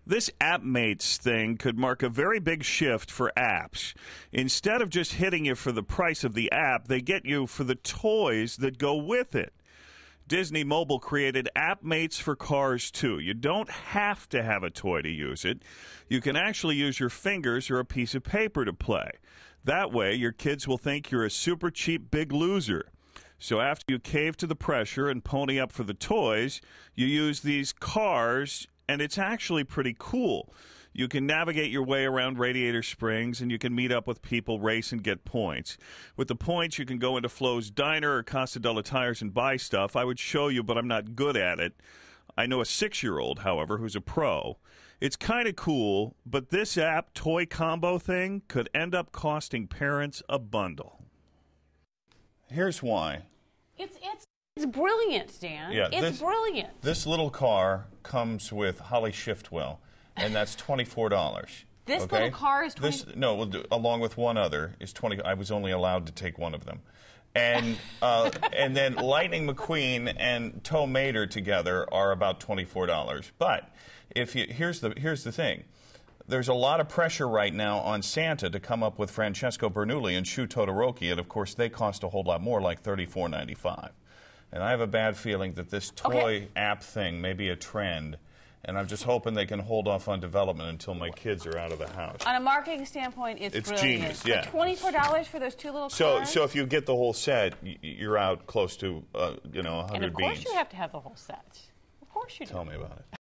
This AppMates thing could mark a very big shift for apps. Instead of just hitting you for the price of the app, they get you for the toys that go with it. Disney Mobile created AppMates for cars, too. You don't have to have a toy to use it. You can actually use your fingers or a piece of paper to play. That way, your kids will think you're a super cheap big loser. So after you cave to the pressure and pony up for the toys, you use these cars, and it's actually pretty cool. You can navigate your way around Radiator Springs, and you can meet up with people, race, and get points. With the points, you can go into Flo's Diner or Casa Della Tires and buy stuff. I would show you, but I'm not good at it. I know a 6-year-old, however, who's a pro. It's kind of cool, but this app toy combo thing could end up costing parents a bundle. Here's why. It's brilliant, Dan. Yeah, it's brilliant. This little car comes with Holly Shiftwell, and that's $24. This little car is $20. Along with one other is $20. I was only allowed to take one of them, and and then Lightning McQueen and Tow Mater together are about $24. But here's the thing. There's a lot of pressure right now on Santa to come up with Francesco Bernoulli and Shu Todoroki, and of course they cost a whole lot more, like $34.95. And I have a bad feeling that this toy app thing may be a trend, and I'm just hoping they can hold off on development until my kids are out of the house. On a marketing standpoint, it's brilliant. Genius, yeah. $24 for those two little cars? So if you get the whole set, you're out close to, 100 beans. And of course you have to have the whole set. Of course you do. Tell me about it.